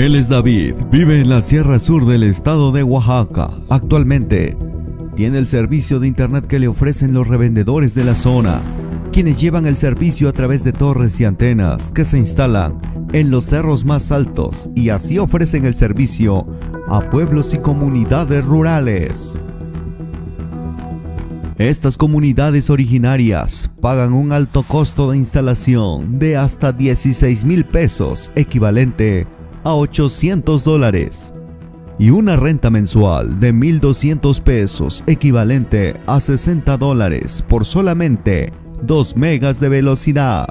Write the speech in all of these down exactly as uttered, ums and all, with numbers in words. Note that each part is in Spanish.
Él es David, vive en la Sierra Sur del estado de Oaxaca. Actualmente tiene el servicio de internet que le ofrecen los revendedores de la zona, quienes llevan el servicio a través de torres y antenas que se instalan en los cerros más altos y así ofrecen el servicio a pueblos y comunidades rurales. Estas comunidades originarias pagan un alto costo de instalación de hasta dieciséis mil pesos, equivalente a ochocientos dólares, y una renta mensual de mil doscientos pesos, equivalente a sesenta dólares por solamente dos megas de velocidad.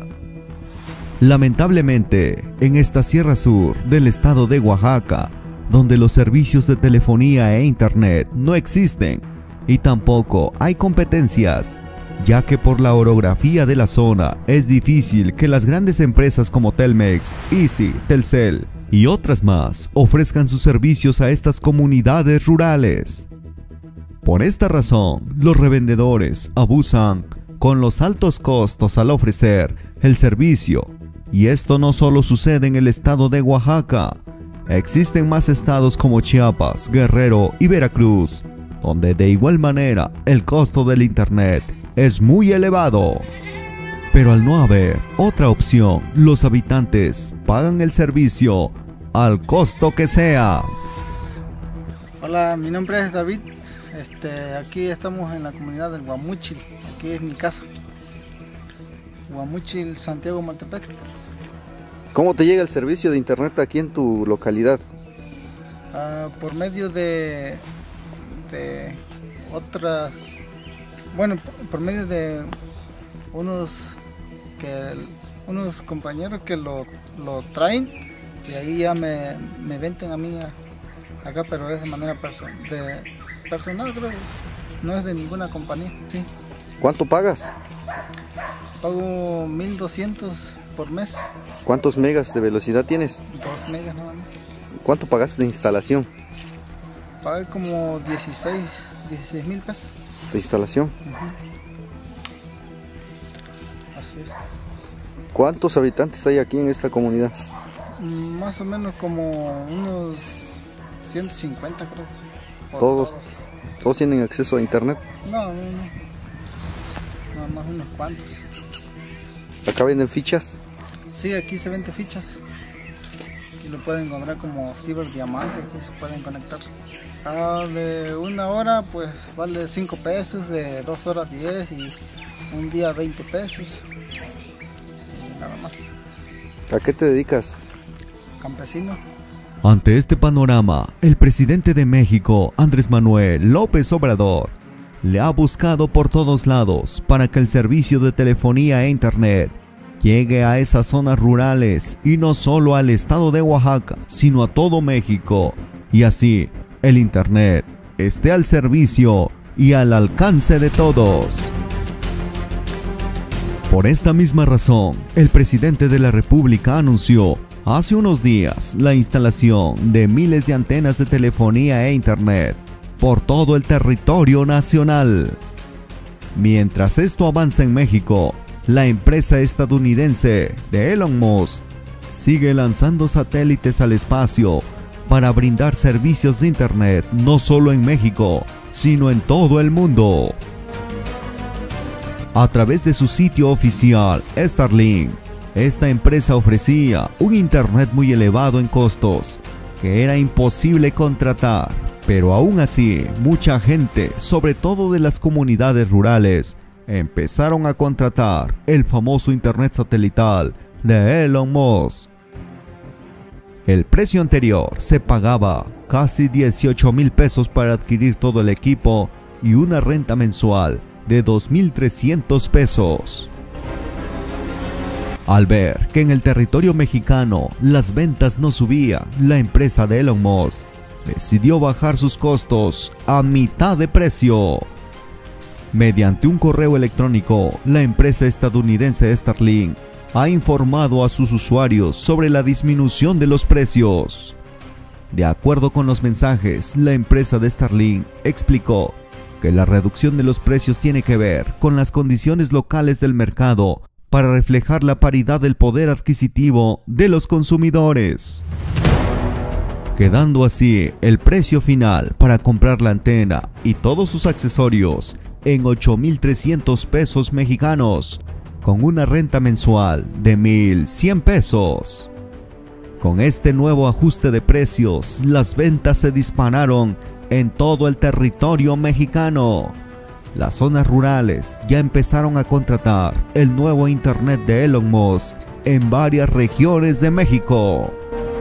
Lamentablemente, en esta Sierra Sur del estado de Oaxaca, donde los servicios de telefonía e internet no existen y tampoco hay competencias, ya que por la orografía de la zona es difícil que las grandes empresas como Telmex, Easy, Telcel y otras más ofrezcan sus servicios a estas comunidades rurales. Por esta razón, los revendedores abusan con los altos costos al ofrecer el servicio, y esto no solo sucede en el estado de Oaxaca. Existen más estados como Chiapas, Guerrero y Veracruz, donde de igual manera el costo del internet es muy elevado. Pero al no haber otra opción, los habitantes pagan el servicio al costo que sea. Hola, mi nombre es David. Este, aquí estamos en la comunidad del Guamúchil. Aquí es mi casa. Guamúchil, Santiago, Maltepec. ¿Cómo te llega el servicio de internet aquí en tu localidad? Uh, por medio de, de otra, bueno, por medio de unos que unos compañeros que lo, lo traen y ahí ya me, me venden a mí a, acá, pero es de manera perso de personal, creo. No es de ninguna compañía. Sí. ¿Cuánto pagas? Pago mil doscientos por mes. ¿Cuántos megas de velocidad tienes? Dos megas nada más. ¿Cuánto pagaste de instalación? Pagué como dieciséis mil pesos. ¿De instalación? Uh-huh. Así es. ¿Cuántos habitantes hay aquí en esta comunidad? Más o menos como unos ciento cincuenta, creo. ¿Todos, todos. ¿Todos tienen acceso a internet? No, no, no. Nada más unos cuantos. ¿Acá venden fichas? Sí, aquí se venden fichas. Aquí lo pueden encontrar como ciberdiamante, aquí se pueden conectar. Ah, de una hora pues vale cinco pesos, de dos horas diez y un día veinte pesos. Y nada más. ¿A qué te dedicas? Campesino. Ante este panorama, el presidente de México, Andrés Manuel López Obrador, le ha buscado por todos lados para que el servicio de telefonía e internet llegue a esas zonas rurales y no solo al estado de Oaxaca, sino a todo México, y así el internet esté al servicio y al alcance de todos. Por esta misma razón, el presidente de la República anunció hace unos días la instalación de miles de antenas de telefonía e internet por todo el territorio nacional. Mientras esto avanza en México, la empresa estadounidense de Elon Musk sigue lanzando satélites al espacio para brindar servicios de internet no solo en México, sino en todo el mundo. A través de su sitio oficial, Starlink, esta empresa ofrecía un internet muy elevado en costos, que era imposible contratar, pero aún así, mucha gente, sobre todo de las comunidades rurales, empezaron a contratar el famoso internet satelital de Elon Musk. El precio anterior se pagaba casi dieciocho mil pesos para adquirir todo el equipo y una renta mensual de dos mil trescientos pesos. Al ver que en el territorio mexicano las ventas no subían, la empresa de Elon Musk decidió bajar sus costos a mitad de precio. Mediante un correo electrónico, la empresa estadounidense Starlink ha informado a sus usuarios sobre la disminución de los precios. De acuerdo con los mensajes, la empresa de Starlink explicó que la reducción de los precios tiene que ver con las condiciones locales del mercado para reflejar la paridad del poder adquisitivo de los consumidores. quedando así el precio final para comprar la antena y todos sus accesorios en ocho mil trescientos pesos mexicanos, con una renta mensual de mil cien pesos. Con este nuevo ajuste de precios, las ventas se dispararon en todo el territorio mexicano. Las zonas rurales ya empezaron a contratar el nuevo internet de Elon Musk en varias regiones de México.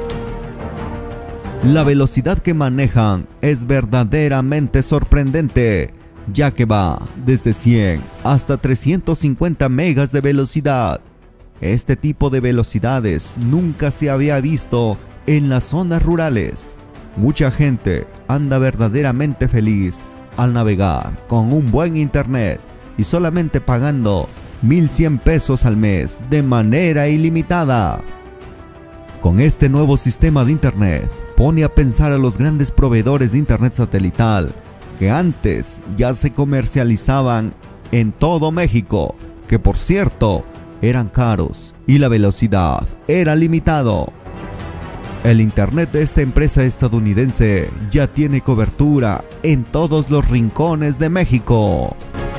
La velocidad que manejan es verdaderamente sorprendente, ya que va desde cien hasta trescientos cincuenta megas de velocidad. Este tipo de velocidades nunca se había visto en las zonas rurales. Mucha gente anda verdaderamente feliz al navegar con un buen internet y solamente pagando mil cien pesos al mes de manera ilimitada. Con este nuevo sistema de internet, pone a pensar a los grandes proveedores de internet satelital que antes ya se comercializaban en todo México, que por cierto eran caros y la velocidad era limitado. El internet de esta empresa estadounidense ya tiene cobertura en todos los rincones de México.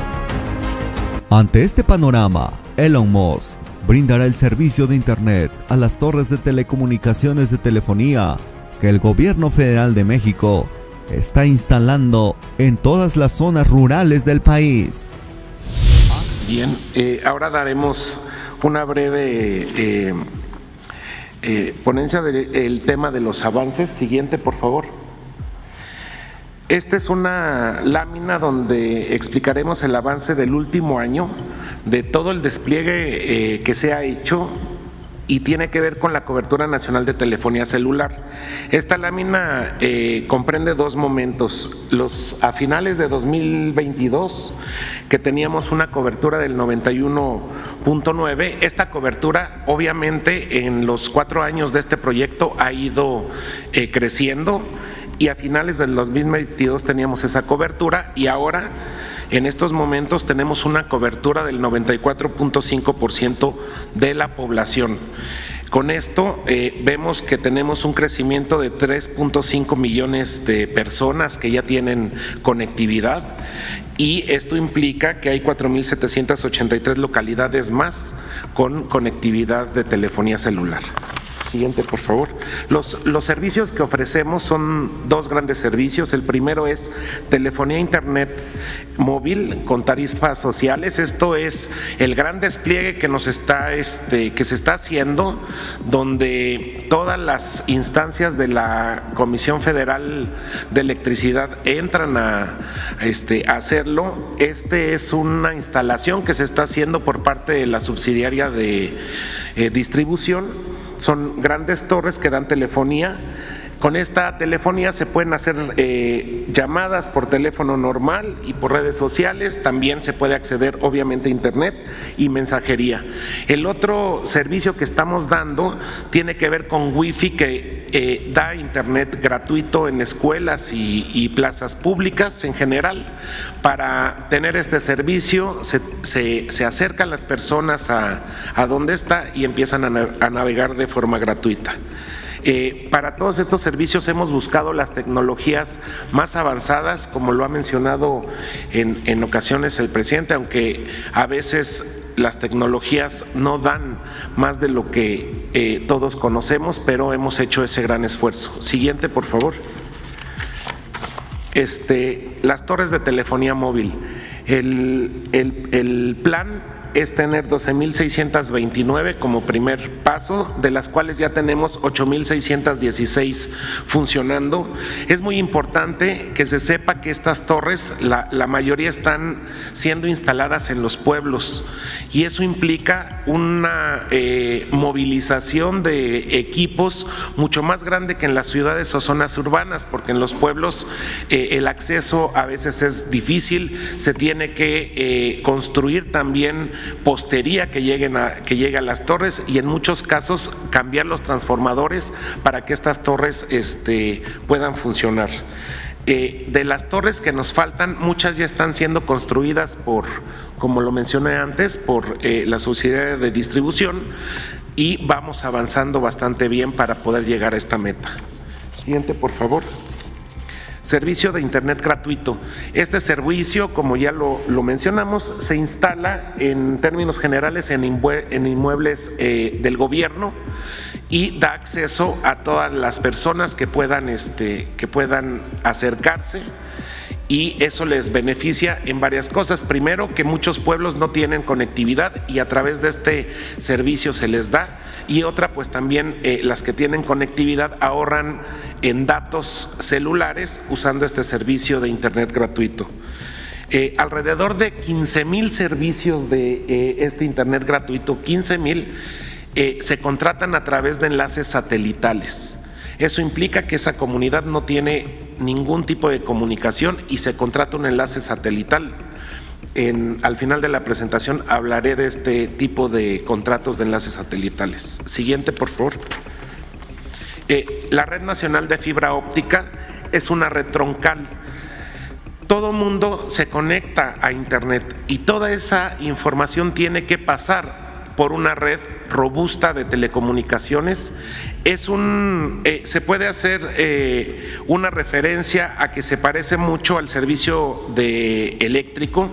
Ante este panorama, Elon Musk brindará el servicio de internet a las torres de telecomunicaciones de telefonía que el gobierno federal de México está instalando en todas las zonas rurales del país. Bien, eh, ahora daremos una breve eh, eh, ponencia del tema de los avances. Siguiente, por favor. Esta es una lámina donde explicaremos el avance del último año, de todo el despliegue eh, que se ha hecho y tiene que ver con la cobertura nacional de telefonía celular. Esta lámina eh, comprende dos momentos. Los, a finales de dos mil veintidós, que teníamos una cobertura del noventa y uno punto nueve, esta cobertura obviamente en los cuatro años de este proyecto ha ido eh, creciendo, y a finales del dos mil veintidós teníamos esa cobertura, y ahora en estos momentos tenemos una cobertura del noventa y cuatro punto cinco por ciento de la población. Con esto eh, vemos que tenemos un crecimiento de tres punto cinco millones de personas que ya tienen conectividad, y esto implica que hay cuatro mil setecientas ochenta y tres localidades más con conectividad de telefonía celular. Siguiente, por favor. Los, los servicios que ofrecemos son dos grandes servicios. El primero es telefonía internet móvil con tarifas sociales. Esto es el gran despliegue que nos está, este, que se está haciendo, donde todas las instancias de la Comisión Federal de Electricidad entran a, este, a hacerlo. Este es una instalación que se está haciendo por parte de la subsidiaria de eh, distribución. Son grandes torres que dan telefonía. Con esta telefonía se pueden hacer eh, llamadas por teléfono normal y por redes sociales. También se puede acceder obviamente a internet y mensajería. El otro servicio que estamos dando tiene que ver con wifi, que eh, da internet gratuito en escuelas y, y plazas públicas en general. Para tener este servicio se, se, se acercan las personas a, a donde está y empiezan a, a navegar de forma gratuita. Eh, para todos estos servicios hemos buscado las tecnologías más avanzadas, como lo ha mencionado en, en ocasiones el presidente, aunque a veces las tecnologías no dan más de lo que eh, todos conocemos, pero hemos hecho ese gran esfuerzo. Siguiente, por favor. Este, las torres de telefonía móvil. El, el, el plan es tener doce mil seiscientos veintinueve como primer paso, de las cuales ya tenemos ocho mil seiscientos dieciséis funcionando. Es muy importante que se sepa que estas torres, la, la mayoría están siendo instaladas en los pueblos, y eso implica una eh, movilización de equipos mucho más grande que en las ciudades o zonas urbanas, porque en los pueblos eh, el acceso a veces es difícil, se tiene que eh, construir también postería que lleguen a, que llegue a las torres, y en muchos casos cambiar los transformadores para que estas torres este, puedan funcionar. Eh, de las torres que nos faltan, muchas ya están siendo construidas por, como lo mencioné antes, por eh, la subsidiaria de distribución, y vamos avanzando bastante bien para poder llegar a esta meta. Siguiente, por favor. Servicio de Internet gratuito. Este servicio, como ya lo, lo mencionamos, se instala en términos generales en, inmue en inmuebles eh, del gobierno y da acceso a todas las personas que puedan, este, que puedan acercarse, y eso les beneficia en varias cosas. Primero, que muchos pueblos no tienen conectividad y a través de este servicio se les da. Y otra, pues también eh, las que tienen conectividad ahorran en datos celulares usando este servicio de Internet gratuito. Eh, alrededor de quince mil servicios de eh, este Internet gratuito, quince mil, eh, se contratan a través de enlaces satelitales. Eso implica que esa comunidad no tiene ningún tipo de comunicación y se contrata un enlace satelital. En, al final de la presentación hablaré de este tipo de contratos de enlaces satelitales. Siguiente, por favor. Eh, la Red Nacional de Fibra Óptica es una red troncal. Todo mundo se conecta a Internet y toda esa información tiene que pasar por una red robusta de telecomunicaciones. Es un, eh, se puede hacer eh, una referencia a que se parece mucho al servicio de eléctrico.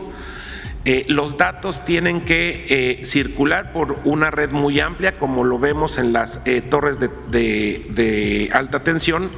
Eh, los datos tienen que eh, circular por una red muy amplia, como lo vemos en las eh, torres de, de, de alta tensión,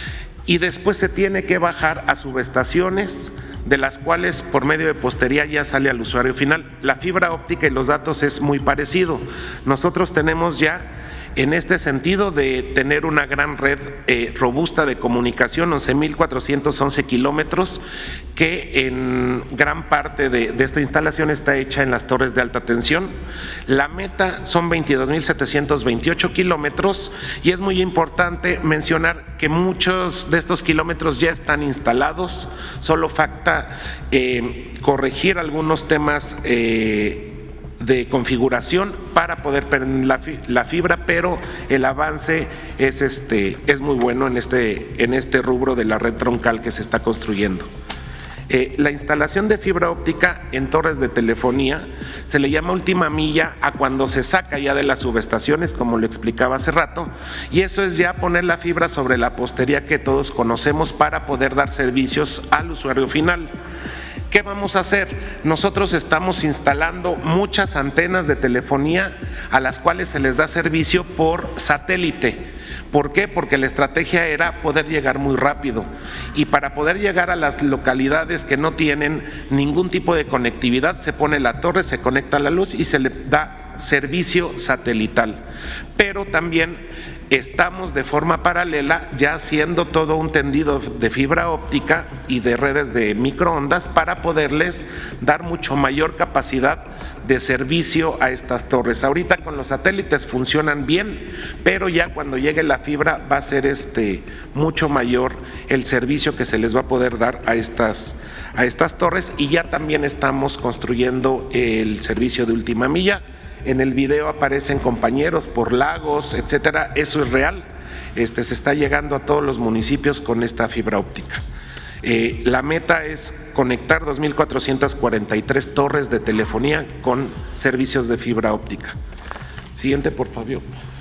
y después se tiene que bajar a subestaciones, de las cuales por medio de postería ya sale al usuario final. La fibra óptica y los datos es muy parecido. Nosotros tenemos ya, en este sentido de tener una gran red eh, robusta de comunicación, once mil cuatrocientos once kilómetros, que en gran parte de, de esta instalación está hecha en las torres de alta tensión. La meta son veintidós mil setecientos veintiocho kilómetros y es muy importante mencionar que muchos de estos kilómetros ya están instalados, solo falta eh, corregir algunos temas eh, de configuración para poder prender la, la fibra, pero el avance es, este, es muy bueno en este, en este rubro de la red troncal que se está construyendo. Eh, la instalación de fibra óptica en torres de telefonía se le llama última milla a cuando se saca ya de las subestaciones, como lo explicaba hace rato, y eso es ya poner la fibra sobre la postería que todos conocemos para poder dar servicios al usuario final. ¿Qué vamos a hacer? Nosotros estamos instalando muchas antenas de telefonía a las cuales se les da servicio por satélite. ¿Por qué? Porque la estrategia era poder llegar muy rápido, y para poder llegar a las localidades que no tienen ningún tipo de conectividad se pone la torre, se conecta a la luz y se le da servicio satelital. Pero también estamos de forma paralela ya haciendo todo un tendido de fibra óptica y de redes de microondas para poderles dar mucho mayor capacidad de servicio a estas torres. Ahorita con los satélites funcionan bien, pero ya cuando llegue la fibra va a ser este mucho mayor el servicio que se les va a poder dar a estas, a estas torres, y ya también estamos construyendo el servicio de última milla. En el video aparecen compañeros por Lagos, etcétera. Eso es real. Este, se está llegando a todos los municipios con esta fibra óptica. Eh, la meta es conectar dos mil cuatrocientas cuarenta y tres torres de telefonía con servicios de fibra óptica. Siguiente, por favor.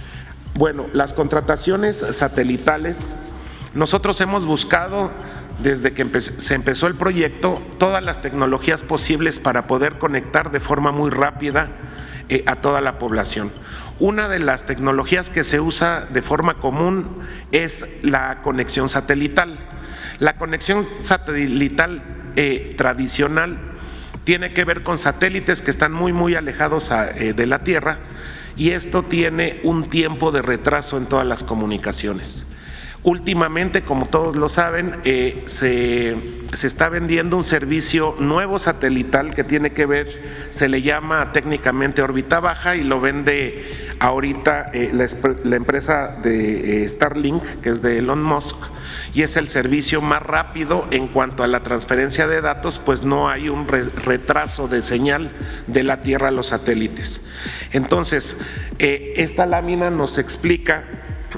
Bueno, las contrataciones satelitales. Nosotros hemos buscado, desde que empe- se empezó el proyecto, todas las tecnologías posibles para poder conectar de forma muy rápida Eh, a toda la población. Una de las tecnologías que se usa de forma común es la conexión satelital. La conexión satelital eh, tradicional tiene que ver con satélites que están muy muy alejados a, eh, de la Tierra, y esto tiene un tiempo de retraso en todas las comunicaciones. Últimamente, como todos lo saben, eh, se, se está vendiendo un servicio nuevo satelital que tiene que ver, se le llama técnicamente órbita baja, y lo vende ahorita eh, la, la empresa de eh, Starlink, que es de Elon Musk, y es el servicio más rápido en cuanto a la transferencia de datos, pues no hay un re, retraso de señal de la Tierra a los satélites. Entonces, eh, esta lámina nos explica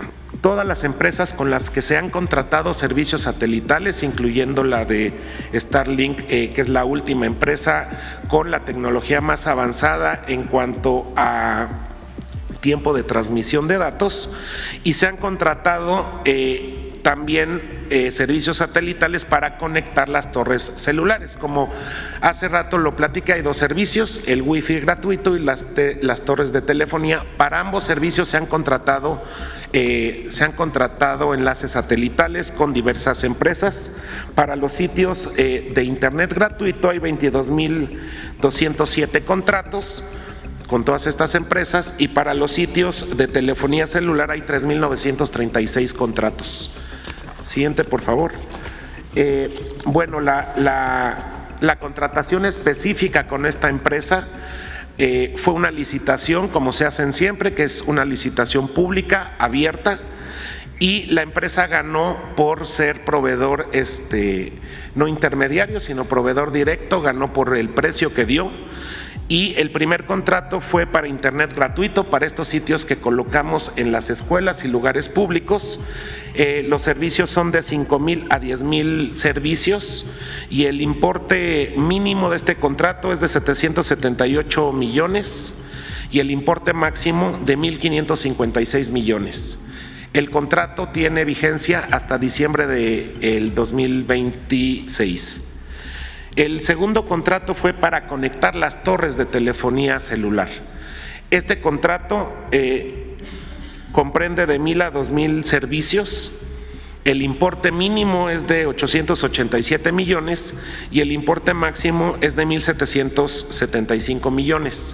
todas las empresas con las que se han contratado servicios satelitales, incluyendo la de Starlink, eh, que es la última empresa con la tecnología más avanzada en cuanto a tiempo de transmisión de datos, y se han contratado eh, también eh, servicios satelitales para conectar las torres celulares. Como hace rato lo platiqué, hay dos servicios, el Wi-Fi gratuito y las, te, las torres de telefonía. Para ambos servicios se han contratado, eh, se han contratado enlaces satelitales con diversas empresas. Para los sitios eh, de internet gratuito hay veintidós mil doscientos siete contratos con todas estas empresas, y para los sitios de telefonía celular hay tres mil novecientos treinta y seis contratos. Siguiente, por favor. Eh, bueno, la, la, la contratación específica con esta empresa eh, fue una licitación, como se hacen siempre, que es una licitación pública, abierta, y la empresa ganó por ser proveedor, este, no intermediario, sino proveedor directo, ganó por el precio que dio. Y el primer contrato fue para internet gratuito para estos sitios que colocamos en las escuelas y lugares públicos. Eh, los servicios son de cinco mil a diez mil servicios, y el importe mínimo de este contrato es de setecientos setenta y ocho millones y el importe máximo de mil quinientos cincuenta y seis millones. El contrato tiene vigencia hasta diciembre del dos mil veintiséis. El segundo contrato fue para conectar las torres de telefonía celular. Este contrato eh, comprende de mil a dos mil servicios. El importe mínimo es de ochocientos ochenta y siete millones y el importe máximo es de mil setecientos setenta y cinco millones.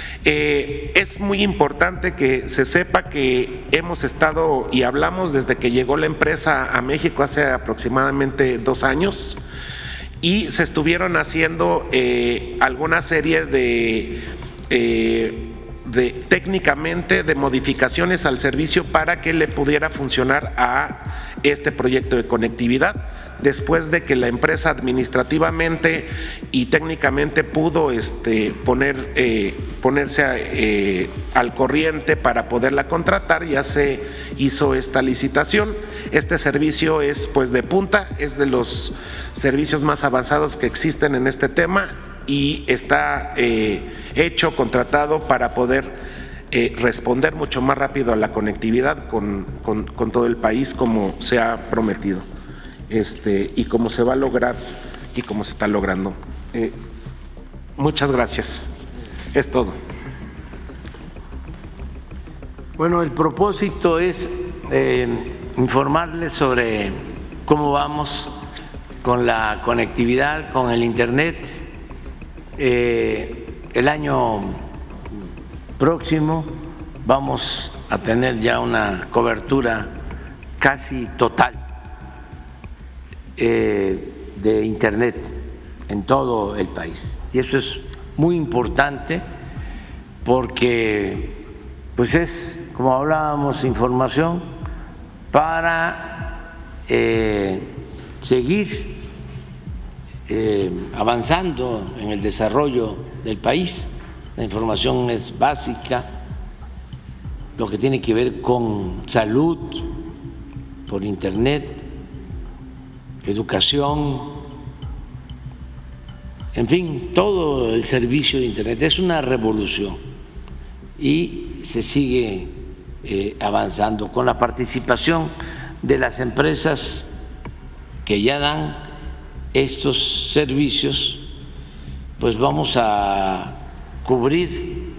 Eh, es muy importante que se sepa que hemos estado y hablamos desde que llegó la empresa a México hace aproximadamente dos años. Y se estuvieron haciendo eh, alguna serie de, eh, de técnicamente de modificaciones al servicio para que le pudiera funcionar a este proyecto de conectividad. Después de que la empresa administrativamente y técnicamente pudo este, poner, eh, ponerse a, eh, al corriente para poderla contratar, ya se hizo esta licitación. Este servicio es pues de punta, es de los servicios más avanzados que existen en este tema y está eh, hecho, contratado para poder eh, responder mucho más rápido a la conectividad con, con, con todo el país como se ha prometido. Este, y cómo se va a lograr y cómo se está logrando. Eh, muchas gracias. Es todo. Bueno, el propósito es eh, informarles sobre cómo vamos con la conectividad, con el Internet. Eh, el año próximo vamos a tener ya una cobertura casi total Eh, de Internet en todo el país. Y eso es muy importante porque pues es, como hablábamos, información para eh, seguir eh, avanzando en el desarrollo del país. La información es básica, lo que tiene que ver con salud por Internet, educación, en fin, todo el servicio de Internet. Es una revolución y se sigue eh, avanzando con la participación de las empresas que ya dan estos servicios. Pues vamos a cubrir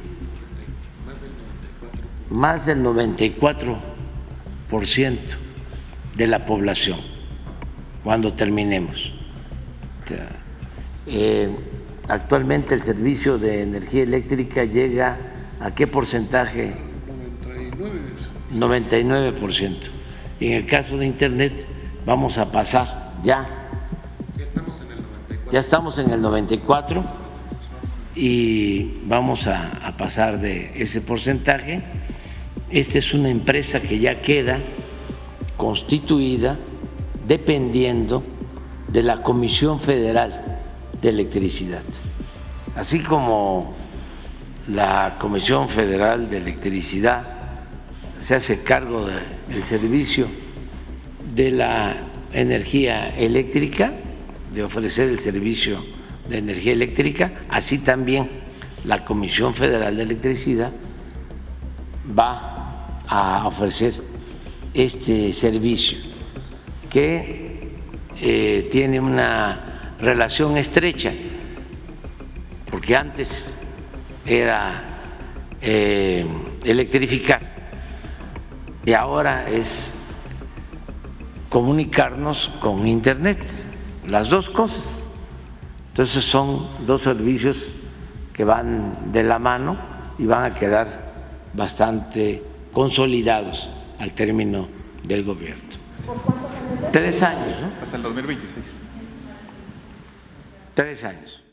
más del noventa y cuatro por ciento de la población cuando terminemos. O sea, eh, actualmente el servicio de energía eléctrica llega a qué porcentaje? noventa y nueve por ciento. Y en el caso de Internet vamos a pasar ya. Ya estamos en el noventa y cuatro. Ya estamos en el noventa y cuatro y vamos a, a pasar de ese porcentaje. Esta es una empresa que ya queda constituida dependiendo de la Comisión Federal de Electricidad. Así como la Comisión Federal de Electricidad se hace cargo del servicio de la energía eléctrica, de ofrecer el servicio de energía eléctrica, así también la Comisión Federal de Electricidad va a ofrecer este servicio que eh, tiene una relación estrecha, porque antes era eh, electrificar y ahora es comunicarnos con Internet, las dos cosas. Entonces son dos servicios que van de la mano y van a quedar bastante consolidados al término del gobierno. Tres años, ¿no? Hasta el dos mil veintiséis. Tres años.